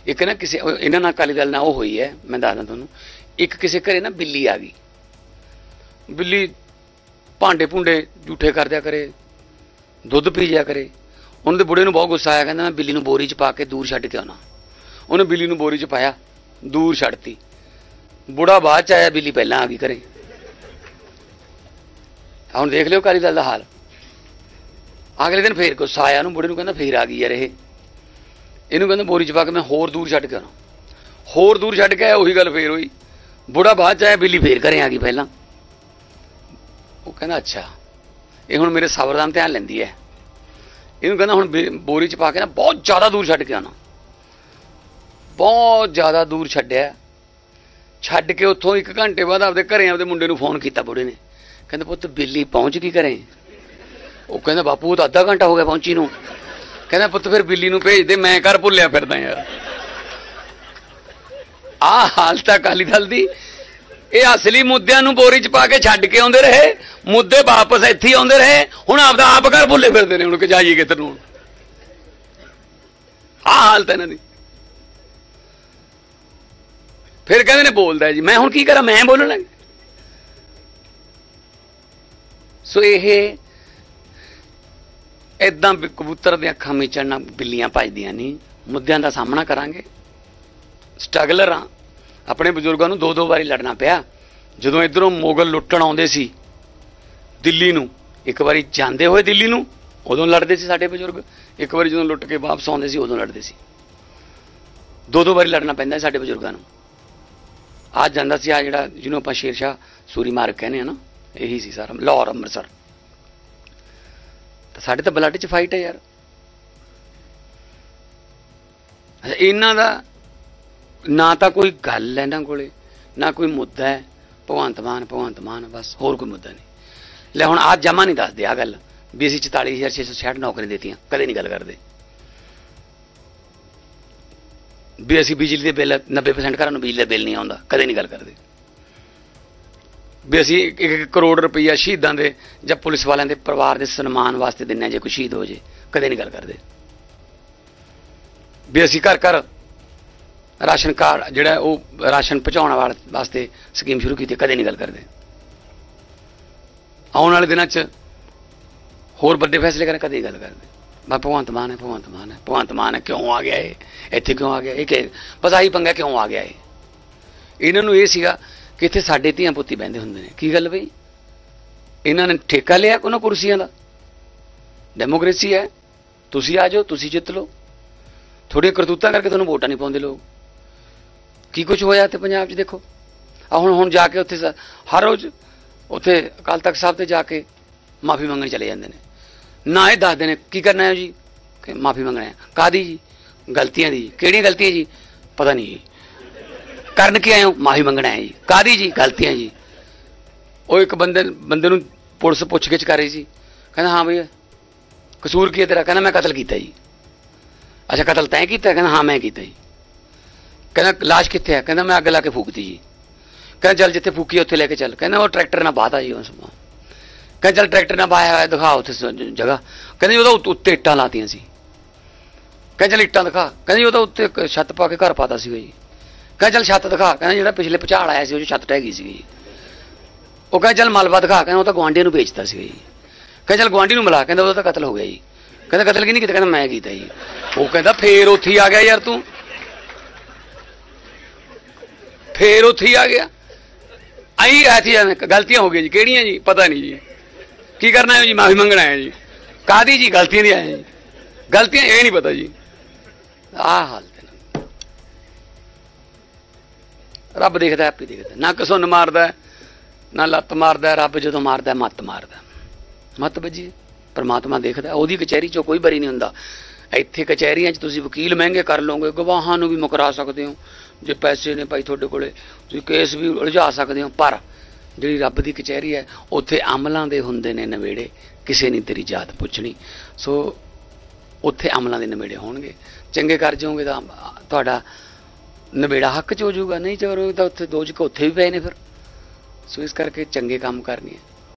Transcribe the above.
एक ना किसी इन्हां नाल अकाली दल नाल वो हुई है, मैं दसदा तुहानूं। एक किसी घरे ना बिल्ली आ गई, बिल्ली भांडे भूंडे जूठे कर दिया करे, दुध पी जाया करे। उन्होंने बुढ़े नूं बहुत गुस्सा आया, कहंदा मैं बिल्ली नूं बोरी च पा के दूर छड्ड के आउणा। उन्हें बिल्ली नूं बोरी च पाया, दूर छड्डती। बुढ़ा बाद च आया, बिल्ली पहलां आ गई घरे। हुण देख लिओ अकाली दल दा हाल। अगले दिन फिर गुस्सा आया, बुढ़े नूं कहंदा फिर आ गई यार इहनूं कहंदा बोरी च पा के मैं होर दूर छड्ड के आउणा। होर दूर छड्ड के आया, उही गल फिर होई। बुढ़ा बाद च आया, बिल्ली फिर घरे आ गई पहलां। वो कहंदा अच्छा ये हुण मेरे सबर दा ध्यान लैंदी है। इहनूं कहंदा हुण बोरी च पा के ना बहुत ज़्यादा दूर छड्ड के आउणा। बहुत ज़्यादा दूर छड्डिया, छड्ड के उत्थों 1 घंटे बाद आपदे घरे आपदे मुंडे नूं फोन कीता बुढ़े ने। कहंदा पुत्त बिल्ली पहुँच गई घरे। वो कहंदा बापू तो आधा घंटा हो गया पहुंची नूं। कहंदा पुत्त फिर बिल्ली नूं भेज दे, मैं घर भुल्लिया फिरदा यार। आ हालत अकाली दल दी। ये असली मुद्दਿਆਂ ਨੂੰ बोरी च पा के छड्ड के आउंदे रहे, मुद्दे वापस इत्थे आउंदे रहे। हुण आपदा आप घर भुल्ले फिरदे ने, हुण कि जाइए किधर नूं। आ हालत इन्हां दी। फिर कहंदे ने बोलदा जी, मैं हुण की करा, मैं बोलण लग। सो ये इदां कबूतर दी अखां मीचण नाल बिल्लियां भजदियां नहीं। मुद्दਿਆਂ का सामना करांगे। स्ट्रगलर हाँ, अपने बजुर्गों को 2-2 बारी लड़ना पिया। जदों इधरों मुगल लुट्टण आउंदे सी दिल्ली नूं, एक बारी जांदे होए दिल्ली नूं उदों लड़दे सी साडे बजुर्ग, एक बारी जदों लुट के वापस आउंदे सी उदों लड़दे सी। 2-2 बारी लड़ना पैंदा साडे बजुर्गां नूं। आ जांदा सी, आ जिहड़ा जिहनूं आपां शेरशाह सूरी मार्ग कहने ना, यही सी सारा लाहौर अमृतसर। तो साडे तां ब्लड च फाइट है यार। इन्हां दा ना तो कोई गल है, इन्हां कोले ना कोई मुद्दा है। भगवंत मान बस, होर कोई मुद्दा नहीं। ले हुण आज जमा नहीं दसदे आ गल भी असीं 44,666 नौकरियां देतियां, कदे नहीं गल करदे। भी असीं बिजली दे बिल 90% घरां नूं बिजली दा बिल नहीं आउंदा, कदे नहीं गल करदे। भी असीं 1 करोड़ रुपया शहीदां दे जां पुलिस वालियां दे परिवार दे सन्मान वास्ते दिन्ने जे कोई शहीद हो जे, कदे नहीं गल करदे। भी असीं घर घर राशन कार्ड जिहड़ा वो राशन पहुँचाने वास्ते स्कीम शुरू की, कदे नहीं गल करदे। आने वाले दिनों च होर बड़े फैसले करें, कदे गल करदे। बस भगवंत मान है, क्यों आ गया ये, इत्थे क्यों आ गया ये, बस आही पंगा क्यों आ गया ये। इन्हां नूं ये सीगा कि इत्थे साडे धीआं पुत्ती बहिंदे हुंदे ने। की गल बई, इन्हां ने ठेका लिया उन्हां कुर्सियां दा। डेमोक्रेसी है, तुसीं आ जाओ, तुसीं जित लो। थोड़ियां करतूतां करके तुहानूं वोटां नहीं पाउंदे लोग। की कुछ होया इत्थे पंजाब च देखो। हुण जाके उत्थे हर रोज़ उत्थे अकाल तख्त साहब ते जाके माफ़ी मंगण चले जांदे ने। ना ये दसदे ने की करना है जी, कि माफ़ी मंगना है। कादी जी, गलतियां दी। किहड़ियां गलतियां जी, पता नहीं जी। करन के आए हो, माफ़ी मंगना है जी। कादी जी, गलतियां जी। वो एक बंदे नूं पुलिस पुछ-गिछ कर रही सी, कहंदा हाँ भैया कसूर की है तेरा, कहंदा मैं कतल कीता जी। अच्छा कतल तैं कीता, कहंदा हाँ मैं कीता जी। कहना लाश कित्थे है, कहना मैं अग ला के फूकती जी। कहना चल जिथे फूकी उत्थे लेके चल, कहना वो ट्रैक्टर ना बाता जी उस। कहना चल ट्रैक्टर ना बाया है, दिखा उत्थे जगह। कहने वो उत्ते इट्टां लातियां सी। कहना चल इट्टां दिखा, कहने वो उत्ते छत पा के घर पाता सी जी। कहना चल छत दिखा, कहना जिहड़ा पिछले भुचाल आया सी वो छत ढह गई सी जी। वो कहना चल मलबा दिखा, कहना वो तो गुआंढियां नूं बेचता सी जी। कहना चल गुआंढी नूं मिला, कहना वो तो कतल हो गया जी। कहना कतल की नहीं कीता, कहना मैं कीता जी। वो कहंदा फेर उत्थे ही आ गया यार तू, फिर उत्थे ही आ गया। आई ऐसी गलतियां हो गई जी, केड़ियां जी, पता नहीं जी। की करना है जी, माफ़ी मंगना है जी। कादी जी, गलतियां दी आए जी, गलतियां ये नहीं पता जी। आ हालत रब देखदा, आप ही देखदा। ना कसुन मारदा ना लत्त मारदा, रब जो मारदा मत मारदा। मत बजीए, परमात्मा देखदा, ओहदी कचहरी चों कोई बरी नहीं हुंदा। इत्थे कचहरियां च तुसीं वकील महंगे कर लोगे, गवाहां नूं भी मुकरा सकदे हो, जे पैसे ने भाई तुहाडे कोले तुसीं केस भी उलझा सकदे हो। पर जिहड़ी रब दी कचहरी है उत्थे अमलां दे हुंदे ने नवेड़े, किसे नहीं तेरी जात पुछनी। सो उत्थे अमलां दे नवेड़े होणगे। चंगे कर जाओगे तां तुहाडा नवेड़ा हक च हो जाऊगा, नहीं करोगे तां उत्थे दोजक उत्थे भी पए ने फिर। सो इस करके चंगे काम करने।